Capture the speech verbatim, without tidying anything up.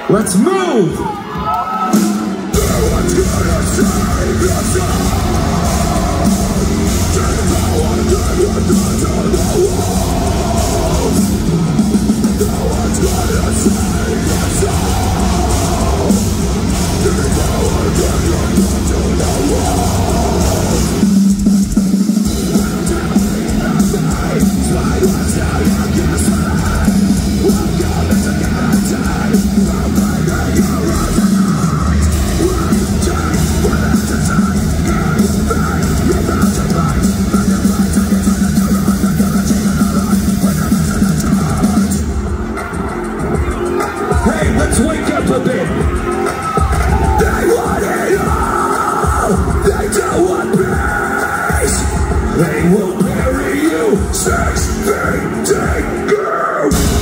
Let's move! No one's gonna save us all. No one's gonna turn the wall. No one's gonna save us all. No one's gonna turn the wall. Slide us down, you can slide. Welcome to the time. I'm bringing you right tonight. One time, one at a time. You're back, you're about to fight. And you're right, and you're trying to run. And you're a chicken alive. When I'm missing a touch. Hey, let's wake up a bit. They want it all. They don't want peace. They will bury you. Six feet deep.